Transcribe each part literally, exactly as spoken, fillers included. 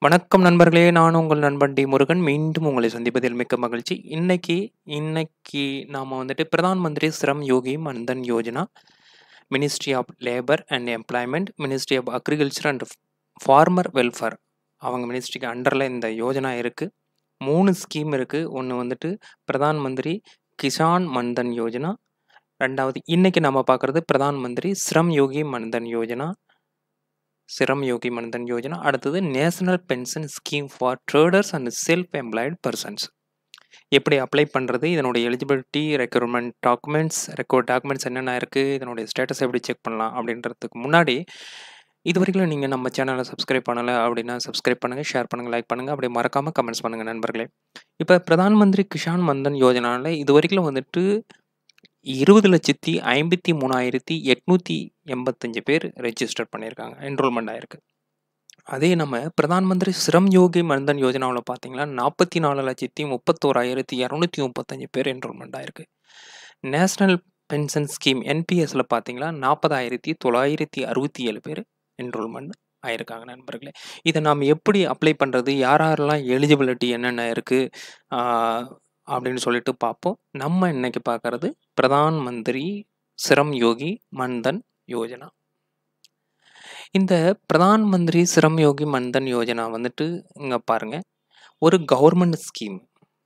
வணக்கம் நண்பர்களே, நான் உங்கள் நண்பன் டி முருகன். மீண்டும் உங்களை சந்திப்பதில் மிக்க மகிழ்ச்சி. இன்னைக்கு இன்னைக்கு நாம வந்துட்டு Pradhan Mantri Shram Yogi Maandhan Yojana, ministry of labour and employment, ministry of agriculture and farmer welfare, அவங்க மினிஸ்ட்ரிக்கு அண்டரில் இந்த யோஜனா இருக்கு. மூணு ஸ்கீம் இருக்கு. ஒன்று வந்துட்டு பிரதான் மந்திரி கிசான் மன்தன் யோஜனா, ரெண்டாவது இன்னைக்கு நம்ம பார்க்குறது Pradhan Mantri Shram Yogi Maandhan Yojana, Shram Yogi Maandhan Yojana. அடுத்தது national pension scheme for traders and self employed persons. எப்படி அப்ளை பண்ணுறது, இதனுடைய eligibility, requirement documents, record documents என்னென்ன இருக்குது, இதனுடைய ஸ்டேட்டஸ் எப்படி செக் பண்ணலாம் அப்படின்றதுக்கு முன்னாடி, இது வரைக்கும் நீங்கள் நம்ம சேனலை சப்ஸ்கிரைப் பண்ணலை அப்படின்னா சப்ஸ்கிரைப் பண்ணுங்கள், ஷேர் பண்ணுங்கள், லைக் பண்ணுங்கள், அப்படியே மறக்காமல் கமெண்ட்ஸ் பண்ணுங்கள் நண்பர்களே. இப்போ பிரதான் மந்திரி கிசான் மன்தன் யோஜனாவில் இது வரைக்கும் வந்துட்டு இருபது லட்சத்தி ஐம்பத்தி மூணாயிரத்தி எட்நூற்றி எண்பத்தஞ்சு பேர் ரெஜிஸ்டர் பண்ணியிருக்காங்க, என்ரோல்மெண்ட் ஆயிருக்கு. அதே நம்ம பிரதான் மந்திரி ஸ்ரம் யோகி மன்தன் யோஜனாவில் பார்த்தீங்கன்னா நாற்பத்தி நாலு லட்சத்தி முப்பத்தோராயிரத்தி இரநூத்தி முப்பத்தஞ்சு பேர் என்ரோல்மெண்ட் ஆயிருக்கு. நேஷனல் பென்ஷன் ஸ்கீம் என்பிஎஸ்ல பார்த்தீங்கன்னா நாற்பதாயிரத்தி தொள்ளாயிரத்தி அறுபத்தி ஏழு பேர் என்ரோல்மெண்ட் ஆயிருக்காங்க நண்பர்களே. இதை நாம் எப்படி அப்ளை பண்ணுறது, யார் யாரெல்லாம் எலிஜிபிலிட்டி என்னென்ன இருக்குது அப்படின்னு சொல்லிட்டு பார்ப்போம். நம்ம இன்னைக்கு பார்க்கறது பிரதான் மந்திரி ஸ்ரம் யோகி மன்தன் யோஜனா. இந்த பிரதான் மந்திரி ஸ்ரம் யோகி மன்தன் யோஜனா வந்துட்டு இங்க பாருங்க, ஒரு கவர்மெண்ட் ஸ்கீம்.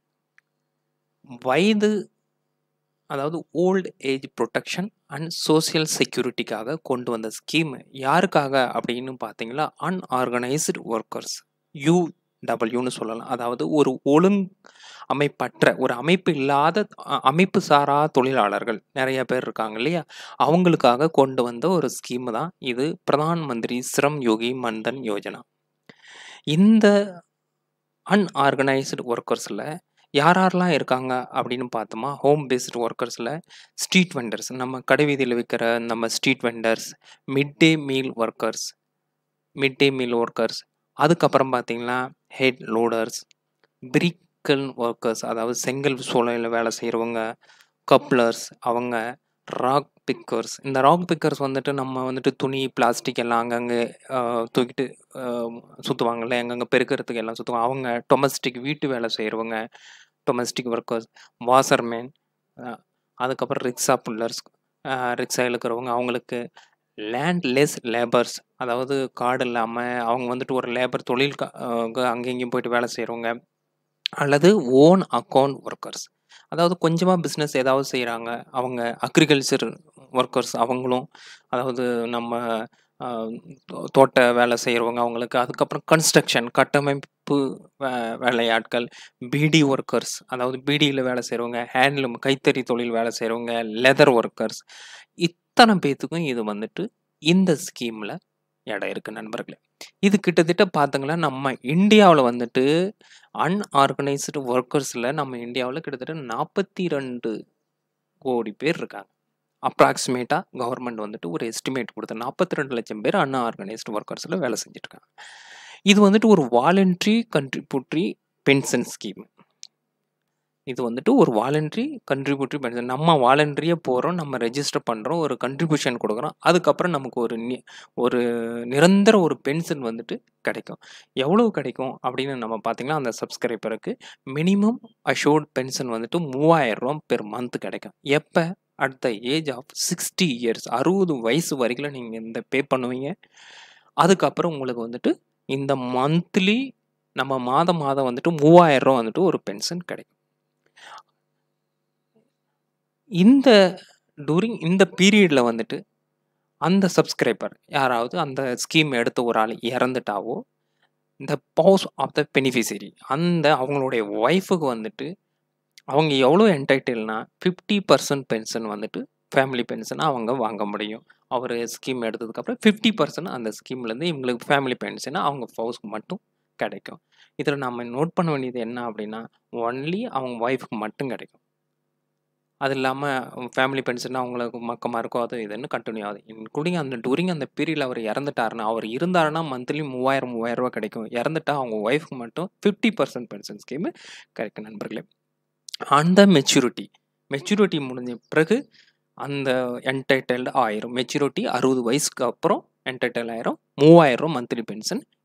வயது, அதாவது old age protection and social செக்யூரிட்டிக்காக கொண்டு வந்த ஸ்கீம். யாருக்காக அப்படின்னு பார்த்தீங்கன்னா அன்ஆர்கனைஸ்டு ஒர்க்கர்ஸ், யூ டபிள்யூன்னு சொல்லலாம். அதாவது ஒரு ஒழுங்கு அமைப்பற்ற, ஒரு அமைப்பு இல்லாத, அமைப்பு சாரா தொழிலாளர்கள் நிறைய பேர் இருக்காங்க இல்லையா, அவங்களுக்காக கொண்டு வந்த ஒரு ஸ்கீம் தான் இது பிரதான் மந்திரி ஸ்ரம் யோகி மன்தன் யோஜனா. இந்த அன்ஆர்கனைஸ்டு ஒர்க்கர்ஸில் யார் யாரெல்லாம் இருக்காங்க அப்படின்னு பார்த்தோமா, ஹோம் பேஸ்டு ஒர்க்கர்ஸில் ஸ்ட்ரீட் வெண்டர்ஸ், நம்ம கடைவீதியில் விற்கிற நம்ம street vendors, mid day meal workers, mid day meal workers, அதுக்கப்புறம் பார்த்தீங்கன்னா head loaders, brick kiln workers, அதாவது செங்கல் சூளையில் வேலை செய்கிறவங்க, கப்ளர்ஸ், அவங்க ராக் பிக்கர்ஸ். இந்த ராக் பிக்கர்ஸ் வந்துட்டு நம்ம வந்துட்டு துணி, பிளாஸ்டிக் எல்லாம் அங்கங்கே தூக்கிட்டு சுற்றுவாங்கல்ல, எங்கங்கே பெருக்கிறதுக்கு எல்லாம் சுற்றுவாங்க. அவங்க டொமஸ்டிக் வீட்டு வேலை செய்கிறவங்க, டொமஸ்டிக் ஒர்க்கர்ஸ், வாஷர்மேன், அதுக்கப்புறம் ரிக்ஷா புல்லர்ஸ், ரிக்ஷா இழுக்கிறவங்க, அவங்களுக்கு லேண்ட்லெஸ் லேபர்ஸ், அதாவது கார்டு இல்லாமல் அவங்க வந்துட்டு ஒரு லேபர் தொழில் அங்கே இங்கேயும் போயிட்டு வேலை செய்கிறவங்க, அல்லது ஓன் அக்கௌண்ட் ஒர்க்கர்ஸ், அதாவது கொஞ்சமாக பிஸ்னஸ் ஏதாவது செய்கிறாங்க அவங்க, அக்ரிகல்ச்சர் ஒர்க்கர்ஸ் அவங்களும், அதாவது நம்ம தோட்ட வேலை செய்கிறவங்க அவங்களுக்கு, அதுக்கப்புறம் கன்ஸ்ட்ரக்ஷன் கட்டமைப்பு வே வேலையாட்கள், பீடி ஒர்க்கர்ஸ், அதாவது பீடியில் வேலை செய்கிறவங்க, ஹேண்ட்லூம் கைத்தறி தொழில் வேலை செய்கிறவங்க, லெதர் ஒர்க்கர்ஸ், இத்தனை பேத்துக்கும் இது வந்துட்டு இந்த ஸ்கீமில் இடம் இருக்குது நண்பர்களே. இது கிட்டத்தட்ட பார்த்தீங்கன்னா நம்ம இந்தியாவில் வந்துட்டு அன்ஆர்கனைஸ்டு ஒர்க்கர்ஸில் நம்ம இந்தியாவில் கிட்டத்தட்ட நாற்பத்தி ரெண்டு கோடி பேர் இருக்காங்க. அப்ராக்சிமேட்டாக கவர்மெண்ட் வந்துட்டு ஒரு எஸ்டிமேட் கொடுத்த நாற்பத்தி ரெண்டு லட்சம் பேர் அன்ஆர்கனைஸ்டு ஒர்க்கர்ஸில் வேலை செஞ்சுட்டு இருக்காங்க. இது வந்துட்டு ஒரு வாலண்டரி கண்ட்ரிபியூட்டரி பென்ஷன் ஸ்கீம். இது வந்துட்டு ஒரு வாலண்டரி கண்ட்ரிபியூட்டரி பென்ஷன். நம்ம வாலண்டரியாக போகிறோம், நம்ம ரெஜிஸ்டர் பண்ணுறோம், ஒரு கண்ட்ரிபியூஷன் கொடுக்குறோம், அதுக்கப்புறம் நமக்கு ஒரு நி ஒரு நிரந்தர ஒரு பென்ஷன் வந்துட்டு கிடைக்கும். எவ்வளோ கிடைக்கும் அப்படின்னு நம்ம பார்த்திங்கன்னா, அந்த சப்ஸ்கிரைபருக்கு மினிமம் அஷோர்ட் பென்ஷன் வந்துட்டு மூவாயிரம் ரூபா பெர் மந்த் கிடைக்கும். எப்போ? At the age of sixty years, அறுபது வயசு வரைக்கும் நீங்கள் இந்த பே பண்ணுவீங்க. அதுக்கப்புறம் உங்களுக்கு வந்துட்டு இந்த மந்த்லி நம்ம மாதம் மாதம் வந்துட்டு மூவாயிரம் ரூபா வந்துட்டு ஒரு பென்ஷன் கிடைக்கும். இந்த டூரிங் இந்த பீரியடில் வந்துட்டு அந்த சப்ஸ்கிரைபர் யாராவது அந்த ஸ்கீம் எடுத்த ஒரு ஆள் இறந்துட்டாவோ, இந்த பவுஸ் ஆஃப் த பெனிஃபிஷரி, அந்த அவங்களுடைய ஒய்ஃபுக்கு வந்துட்டு அவங்க எவ்வளோ என்டைட்டில்னா ஃபிஃப்டி பர்சன்ட் பென்ஷன் வந்துட்டு ஃபேமிலி பென்ஷனை அவங்க வாங்க முடியும். அவர் ஸ்கீம் எடுத்ததுக்கப்புறம் ஃபிஃப்டி பர்சன்ட் அந்த ஸ்கீம்லேருந்து இவங்களுக்கு ஃபேமிலி பென்ஷனை அவங்க பவுஸ்க்கு மட்டும் கிடைக்கும். இதில் நம்ம நோட் பண்ண வேண்டியது என்ன அப்படின்னா, ஒன்லி அவங்க ஒய்ஃபுக்கு மட்டும் கிடைக்கும். அது இல்லாமல் ஃபேமிலி பென்ஷன் அவங்களுக்கு மக்கமாக இருக்கும், அது இதுன்னு கண்டினியூ ஆகுது. இன்க்ளூடிங் அந்த டூரிங் அந்த பீரியடில் அவர் இறந்துட்டாருன்னா, அவர் இருந்தாருன்னா மந்த்லி மூவாயிரம் மூவாயிரம் ரூபா கிடைக்கும். இறந்துட்டா அவங்க ஒய்ஃபுக்கு மட்டும் ஃபிஃப்டி பர்சன்ட் பென்ஷன் ஸ்கீமு கிடைக்கும் நண்பர்களே. அந்த மெச்சூரிட்டி மெச்சூரிட்டி முடிஞ்ச பிறகு அந்த என்டைட்டில்டு ஆயிரும். மெச்சூரிட்டி அறுபது வயசுக்கு அப்புறம் என்டைட்டில் ஆயிரும். மூவாயிரம் ரூபா மந்த்லி பென்ஷன்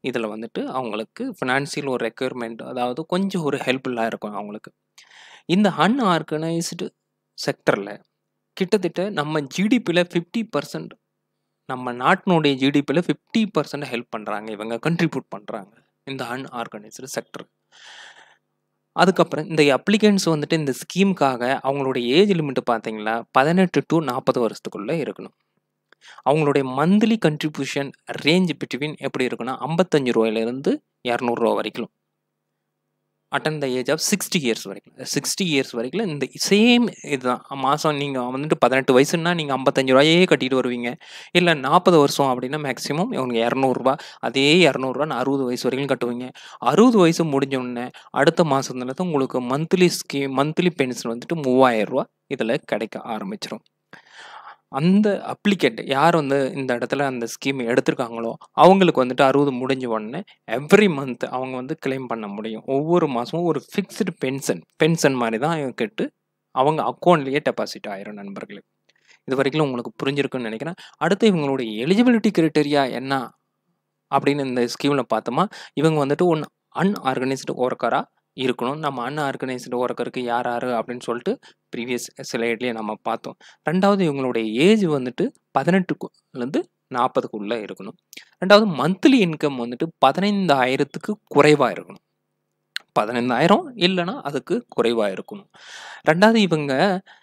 இதில் வந்துட்டு அவங்களுக்கு ஃபினான்சியல் ஒரு ரெக்யர்மெண்ட், அதாவது கொஞ்சம் ஒரு ஹெல்ப்ஃபுல்லாக இருக்கும் அவங்களுக்கு. இந்த அன்ஆர்கனைஸ்டு செக்டரில் கிட்டத்தட்ட நம்ம ஜிடிபியில் ஃபிஃப்டி பர்சன்ட் நம்ம நாட்டினுடைய ஜிடிபியில் ஃபிஃப்டி பர்சன்ட் ஹெல்ப் பண்ணுறாங்க, இவங்க கண்ட்ரிபியூட் பண்ணுறாங்க இந்த அன்ஆர்கனைஸ்டு செக்டர். அதுக்கப்புறம் இந்த அப்ளிகன்ஸ் வந்துட்டு இந்த ஸ்கீமுக்காக அவங்களுடைய ஏஜ் லிமிட் பார்த்தீங்கன்னா பதினெட்டு டு நாற்பது வருஷத்துக்குள்ளே இருக்கணும். அவங்களுடைய மந்த்லி கண்ட்ரிபியூஷன் ரேஞ்ச் பிட்வீன் எப்படி இருக்குன்னா ஐம்பத்தஞ்சு ரூபாயிலிருந்து இரநூறுவா வரைக்கும், attain the age of sixty years வரைக்கும். சிக்ஸ்டி இயர்ஸ் வரைக்கும் இந்த சேம் இதுதான். மாதம் நீங்கள் வந்துட்டு பதினெட்டு வயசுன்னா நீங்கள் ஐம்பத்தஞ்சு ரூபாயே கட்டிட்டு வருவீங்க. இல்லை நாற்பது வருஷம் அப்படின்னா மேக்ஸிமம் இவங்க இரநூறுபா, அதே இரநூறுவான்னு அறுபது வயசு வரைக்கும் கட்டுவீங்க. அறுபது வயசு முடிஞ்சோடனே அடுத்த மாதத்துல தான் உங்களுக்கு மந்த்லி ஸ்கீம் மந்த்லி பென்ஷன் வந்துட்டு மூவாயிரம் ரூபா இதில் கிடைக்க ஆரம்பிச்சிடும். அந்த அப்ளிகேட் யார் வந்து இந்த இடத்துல அந்த ஸ்கீம் எடுத்திருக்காங்களோ அவங்களுக்கு வந்துட்டு அறுபது முடிஞ்ச உடனே எவ்ரி மந்த் அவங்க வந்து கிளைம் பண்ண முடியும். ஒவ்வொரு மாதமும் ஒரு ஃபிக்ஸ்டு பென்ஷன் பென்ஷன் மாதிரி தான் கேட்டு அவங்க அக்கௌண்ட்லேயே டெபாசிட் ஆயிரும் நண்பர்களே. இது வரைக்கும் உங்களுக்கு புரிஞ்சிருக்குன்னு நினைக்கிறேன். அடுத்து இவங்களுடைய எலிஜிபிலிட்டி கிரைட்டீரியா என்ன அப்படின்னு இந்த ஸ்கீமில் பார்த்தோமா, இவங்க வந்துட்டு ஒன்று அன்ஆர்கனைஸ்டு ஒர்க்கராக இருக்கணும். நம்ம அன்ஆர்கனைஸ்டு ஒர்க்கருக்கு யார் யார் அப்படின்னு சொல்லிட்டு ப்ரீவியஸ் ஸ்லைட்லேயே நம்ம பார்த்தோம். ரெண்டாவது இவங்களுடைய ஏஜ் வந்துட்டு பதினெட்டுலேருந்து நாற்பதுக்குள்ளே இருக்கணும். ரெண்டாவது மந்த்லி இன்கம் வந்துட்டு பதினைந்தாயிரத்துக்கு குறைவாக இருக்கணும். பதினைந்தாயிரம் இல்லைன்னா அதுக்கு குறைவாக இருக்கணும். ரெண்டாவது இவங்க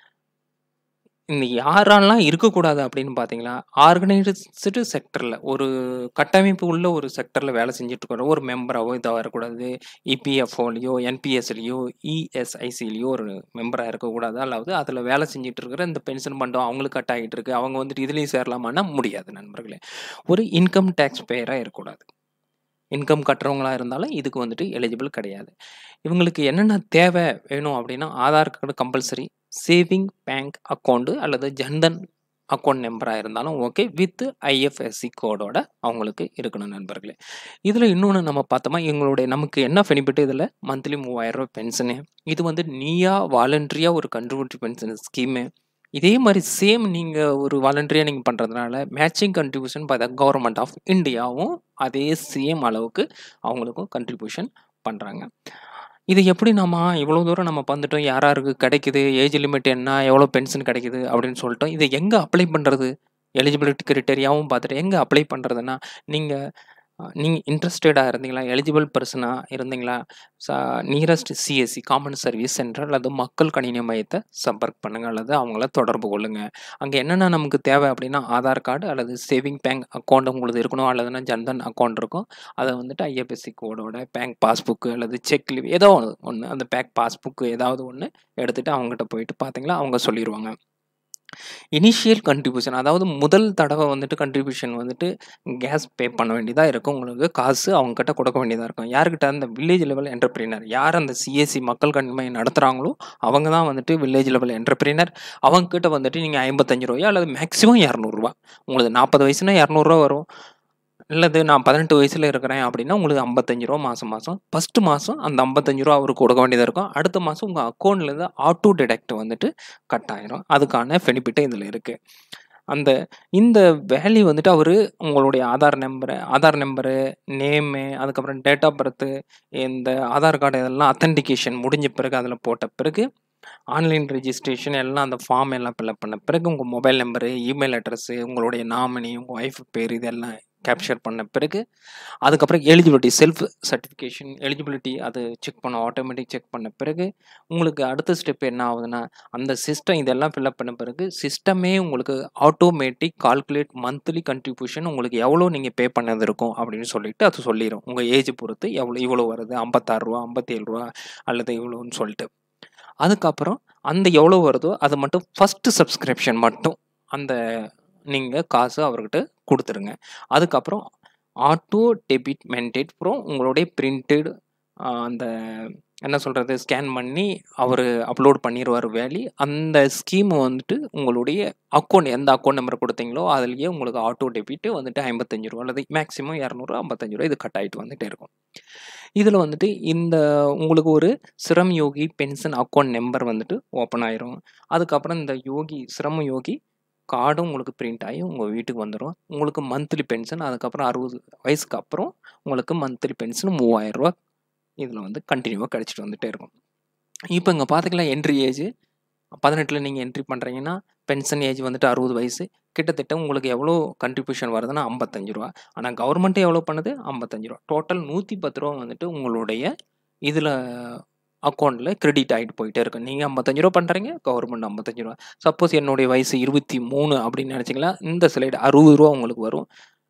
இந்த யாரெல்லாம் இருக்கக்கூடாது அப்படின்னு பார்த்தீங்கன்னா, ஆர்கனைஸ்டு செக்டரில் ஒரு கட்டமைப்பு உள்ள ஒரு செக்டரில் வேலை செஞ்சுட்டு இருக்கிற ஒரு மெம்பராகவோ இதாக வரக்கூடாது. இபிஎஃப்ஓலையோ என்பிஎஸ்லையோ இஎஸ்ஐசிலையோ ஒரு மெம்பராக இருக்கக்கூடாது. அதாவது அதில் வேலை செஞ்சுட்டு இருக்கிற இந்த பென்ஷன் பண்டம் அவங்களுக்கு கட் ஆகிட்டு இருக்கு, அவங்க வந்துட்டு இதுலேயும் சேரலாமான்னா முடியாது நண்பர்களே. ஒரு இன்கம் டேக்ஸ் பேயராக இருக்கக்கூடாது. இன்கம் கட்டுறவங்களா இருந்தாலும் இதுக்கு வந்துட்டு எலிஜிபிள் கிடையாது. இவங்களுக்கு என்னென்ன தேவை வேணும் அப்படின்னா, Aadhaar card compulsory, saving bank account அல்லது ஜன்தன் அக்கௌண்ட் நம்பராக இருந்தாலும் ஓகே, வித் ஐஎஃப்எஸ்சி கோடோட அவங்களுக்கு இருக்கணும் நண்பர்களே. இதில் இன்னொன்று நம்ம பார்த்தோமா, எங்களுடைய நமக்கு என்ன பெனிஃபிட் இதில் மந்த்லி மூவாயிரம் ரூபாய் பென்ஷனு. இது வந்து நீயா வாலண்ட்ரியாக ஒரு கண்ட்ரிபியூட்டிவ் பென்ஷன் ஸ்கீமு. இதே மாதிரி சேம் நீங்கள் ஒரு வாலண்டரியாக நீங்கள் பண்ணுறதுனால matching contribution by the government of இந்தியாவும் அதே சேம் அளவுக்கு அவங்களுக்கும் கண்ட்ரிபியூஷன் பண்ணுறாங்க. இது எப்படி நம்ம இவ்வளோ தூரம் நம்ம வந்துட்டோம், யார் யாருக்கு கிடைக்குது, ஏஜ் லிமிட் என்ன, எவ்வளோ பென்ஷன் கிடைக்குது அப்படின்னு சொல்லிட்டோம். இதை எங்கே அப்ளை பண்ணுறது, எலிஜிபிலிட்டி கிரைட்டீரியாவும் பார்த்துட்டு எங்கே அப்ளை பண்ணுறதுன்னா, நீங்கள் நீங்கள் இன்ட்ரெஸ்டடாக இருந்தீங்களா, எலிஜிபிள் பர்சனாக இருந்தீங்களா, ச nearest CSC common service centre அல்லது மக்கள் கணினி மையத்தை சம்பர்க் பண்ணுங்கள் அல்லது அவங்கள தொடர்பு கொள்ளுங்கள். அங்கே என்னென்ன நமக்கு தேவை அப்படின்னா, ஆதார் கார்டு அல்லது சேவிங் பேங்க் அக்கௌண்ட் உங்களுக்கு இருக்கணும், அல்லதுன்னா ஜன்தன் அக்கௌண்ட் இருக்கும். அதை வந்துட்டு ஐஎஃப்எஸ்சி கோடோட பேங்க் பாஸ்புக்கு அல்லது செக் லீவ் ஏதோ ஒன்று, அந்த பேங்க் பாஸ்புக்கு ஏதாவது ஒன்று எடுத்துகிட்டு அவங்ககிட்ட போயிட்டு பார்த்தீங்களா அவங்க சொல்லிடுவாங்க. இனிஷியல் கண்ட்ரிபியூஷன், அதாவது முதல் தடவை வந்துட்டு கண்ட்ரிபியூஷன் வந்துட்டு கேஸ் பே பண்ண வேண்டியதாக இருக்கும். உங்களுக்கு காசு அவங்ககிட்ட கொடுக்க வேண்டியதாக இருக்கும். யார்கிட்ட? அந்த வில்லேஜ் லெவல் என்டர்பிரினர், யார் அந்த சிஎஸ்சி மக்கள் கண்மை நடத்துகிறாங்களோ அவங்க தான் வந்துட்டு வில்லேஜ் லெவல் என்டர்பிரினர். அவங்ககிட்ட வந்துட்டு நீங்கள் ஐம்பத்தஞ்சு ரூபாயோ அல்லது மேக்ஸிமம் இரநூறுவா, உங்களுக்கு நாற்பது வயசுனா இரநூறுவா வரும். இல்லது நான் பதினெட்டு வயசில் இருக்கிறேன் அப்படின்னா உங்களுக்கு ஐம்பத்தஞ்சு ரூபா மாதம் மாதம் ஃபஸ்ட்டு மாதம் அந்த ஐம்பத்தஞ்சு ரூபா அவருக்கு கொடுக்க வேண்டியதாக இருக்கும். அடுத்த மாதம் உங்கள் அக்கௌண்ட்லேருந்து ஆட்டோ டிடெக்ட் வந்துட்டு கட் ஆயிரும். அதுக்கான பெனிஃபிட்டே இதில் இருக்குது. அந்த இந்த வேல்யூ வந்துட்டு அவர் உங்களுடைய Aadhaar number Aadhaar number name அதுக்கப்புறம் டேட் ஆஃப் பர்த்து இந்த ஆதார் கார்டு இதெல்லாம் அத்தன்டிகேஷன் முடிஞ்ச பிறகு அதில் போட்ட பிறகு ஆன்லைன் ரெஜிஸ்ட்ரேஷன் எல்லாம் அந்த ஃபார்ம் எல்லாம் ஃபில்அப் பண்ண பிறகு உங்கள் மொபைல் நம்பரு, இமெயில் அட்ரஸ்ஸு, உங்களுடைய நாமினி, உங்கள் ஒய்ஃப் பேர் இதெல்லாம் கேப்சர் பண்ண பிறகு அதுக்கப்புறம் எலிஜிபிலிட்டி செல்ஃப் சர்டிஃபிகேஷன் எலிஜிபிலிட்டி அது செக் பண்ண ஆட்டோமேட்டிக் செக் பண்ண பிறகு உங்களுக்கு அடுத்த ஸ்டெப் என்ன ஆகுதுன்னா, அந்த சிஸ்டம் இதெல்லாம் ஃபில்அப் பண்ண பிறகு சிஸ்டமே உங்களுக்கு ஆட்டோமேட்டிக் கால்குலேட் மந்த்லி கண்ட்ரிபியூஷன் உங்களுக்கு எவ்வளோ நீங்கள் பே பண்ணது இருக்கும் அப்படின்னு சொல்லிட்டு அது சொல்லிடும். உங்கள் ஏஜ் பொறுத்து எவ்வளோ இவ்வளோ வருது, ஐம்பத்தாறு ரூபா ஐம்பத்தேழு ரூபா அல்லது இவ்வளோன்னு சொல்லிட்டு அதுக்கப்புறம் அந்த எவ்வளோ வருதோ அது மட்டும் ஃபஸ்ட்டு சப்ஸ்கிரிப்ஷன் மட்டும் அந்த நீங்கள் காசு அவர்கிட்ட கொடுத்துருங்க. அதுக்கப்புறம் ஆட்டோ டெபிட் மென்டேட் அப்புறம் உங்களுடைய பிரிண்டட் அந்த என்ன சொல்கிறது ஸ்கேன் பண்ணி அவர் அப்லோட் பண்ணிடுவார் வேலி. அந்த ஸ்கீம் வந்துட்டு உங்களுடைய அக்கௌண்ட் எந்த அக்கௌண்ட் நம்பர் கொடுத்தீங்களோ அதுலேயே உங்களுக்கு ஆட்டோ டெபிட்டு வந்துட்டு ஐம்பத்தஞ்சு ரூபா அல்லது மேக்ஸிமம் இரநூறு ஐம்பத்தஞ்சு ரூபா இது கட் ஆகிட்டு வந்துகிட்டே இருக்கும். இதில் வந்துட்டு இந்த உங்களுக்கு ஒரு Shram Yogi pension account number வந்துட்டு ஓப்பன் ஆயிரும். அதுக்கப்புறம் இந்த யோகி ஸ்ரம் யோகி கார்டும் உங்களுக்கு பிரிண்ட் ஆகி உங்கள் வீட்டுக்கு வந்துடும். உங்களுக்கு மந்த்லி பென்ஷன் அதுக்கப்புறம் அறுபது வயசுக்கு அப்புறம் உங்களுக்கு மந்த்லி பென்ஷன் மூவாயிரம் ரூபா இதில் வந்து கண்டினியூவாக கிடச்சிட்டு வந்துகிட்டே இருக்கும். இப்போ இங்கே பார்த்துக்கலாம் என்ட்ரி ஏஜ் பதினெட்டில் நீங்கள் என்ட்ரி பண்ணுறீங்கன்னா பென்ஷன் ஏஜ் வந்துட்டு அறுபது வயசு. கிட்டத்தட்ட உங்களுக்கு எவ்வளோ கண்ட்ரிபியூஷன் வருதுன்னா ஐம்பத்தஞ்சு ரூபா. ஆனால் கவர்மெண்ட்டு எவ்வளோ பண்ணுது? ஐம்பத்தஞ்சு ரூபா. டோட்டல் நூற்றி பத்து ரூபா வந்துட்டு உங்களுடைய இதில் அக்கௌண்ட்டில் கிரெடிட் ஆகிட்டு போயிட்டே இருக்கு. நீங்கள் ஐம்பத்தஞ்சு ரூபா பண்ணுறீங்க, கவர்மெண்ட் ஐம்பத்தஞ்சு ரூபா. சப்போஸ் என்னுடைய வயசு இருபத்தி மூணு அப்படின்னு நினச்சிங்களா, இந்த ஸ்லைடு அறுபது ரூபா உங்களுக்கு வரும்.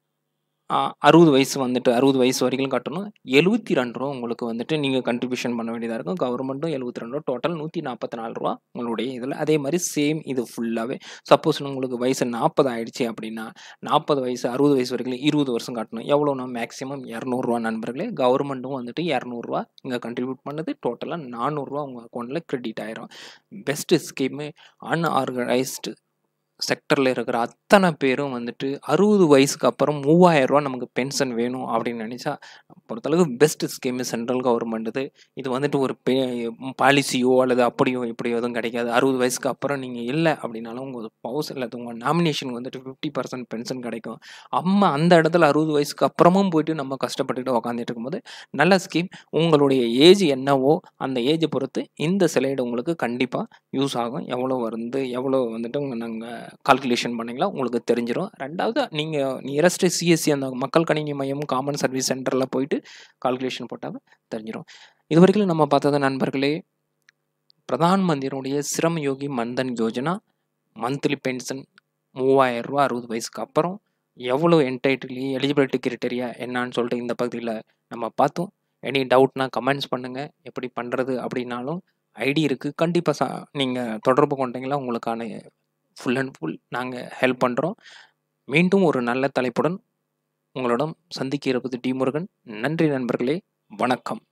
அறுபது வயசு வந்துட்டு அறுபது வயசு வரைக்கும் கட்டணும். எழுபத்தி ரெண்டு ரூபா உங்களுக்கு வந்துட்டு நீங்கள் கண்ட்ரிபியூஷன் பண்ண வேண்டியதாக இருக்கும். கவர்மெண்ட்டும் எழுபத்தி ரெண்டு ரூபா. டோட்டல் நூற்றி நாற்பத்தி நாலு ரூபா உங்களுடைய இதில். அதே மாதிரி சேம் இது ஃபுல்லாகவே சப்போஸ் உங்களுக்கு வயசு நாற்பது ஆயிடுச்சு அப்படின்னா நாற்பது வயசு அறுபது வயசு வரைக்கும் இருபது வருஷம் கட்டணும். எவ்வளோனா மேக்ஸிமம் இரநூறுவா நண்பர்களே. கவர்மெண்ட்டும் வந்துட்டு இரநூறுவா இங்கே கண்ட்ரிபியூட் பண்ணது. டோட்டலாக நானூறுரூவா உங்கள் அக்கௌண்ட்டில் கிரெடிட் ஆயிரும். பெஸ்ட்டு ஸ்கீமு அன்ஆர்கனைஸ்டு செக்டரில் இருக்கிற அத்தனை பேரும் வந்துட்டு அறுபது வயசுக்கு அப்புறம் மூவாயிரம் ரூபா நமக்கு பென்ஷன் வேணும் அப்படின்னு நினச்சா பொறுத்தளவுக்கு பெஸ்ட் ஸ்கீமு சென்ட்ரல் கவர்மெண்ட்டுது. இது வந்துட்டு ஒரு பே பாலிசியோ அல்லது அப்படியோ இப்படியோ எதுவும் கிடைக்காது. அறுபது வயசுக்கு அப்புறம் நீங்கள் இல்லை அப்படின்னாலும் உங்கள் பவுஸ் இல்லை உங்கள் நாமினேஷன் வந்துட்டு ஃபிஃப்டி பர்சன்ட் பென்ஷன் கிடைக்கும். அம்மா அந்த இடத்துல அறுபது வயசுக்கு அப்புறமும் போயிட்டு நம்ம கஷ்டப்பட்டுட்டு உக்காந்துட்டு இருக்கும்போது நல்ல ஸ்கீம். உங்களுடைய ஏஜ் என்னவோ அந்த ஏஜை பொறுத்து இந்த ஸ்லைடு உங்களுக்கு கண்டிப்பாக யூஸ் ஆகும். எவ்வளோ வந்து எவ்வளோ வந்துட்டு உங்கள் நாங்கள் கால்குலேஷன் பண்ணிங்களா உங்களுக்கு தெரிஞ்சிடும். ரெண்டாவது நீங்கள் நியரஸ்ட் சிஎஸ்சி அந்த மக்கள் கணினி மையம் காமன் சர்வீஸ் சென்டரில் போயிட்டு கால்குலேஷன் போட்டால் தெரிஞ்சிடும். இது வரைக்கும் நம்ம பார்த்தது நண்பர்களே பிரதான் மந்திரியுடைய ஸ்ரம் யோகி மந்தன் யோஜனா மந்த்லி பென்ஷன் மூவாயிரம் ரூபா அறுபது வயசுக்கு அப்புறம் எவ்வளோ என்டைட்டிலி எலிஜிபிலிட்டி கிரிட்டரியா என்னான்னு சொல்லிட்டு இந்த பகுதியில் நம்ம பார்த்தோம். எனி டவுட்னா கமெண்ட்ஸ் பண்ணுங்கள். எப்படி பண்ணுறது அப்படின்னாலும் ஐடி இருக்குது. கண்டிப்பாக சா நீங்கள் தொடர்பு கொண்டீங்களா உங்களுக்கான ஃபுல் அண்ட் ஃபுல் நாங்கள் ஹெல்ப் பண்ணுறோம். மீண்டும் ஒரு நல்ல தலைப்புடன் உங்களிடம் சந்திக்க இருப்பது டி முருகன். நன்றி நண்பர்களே, வணக்கம்.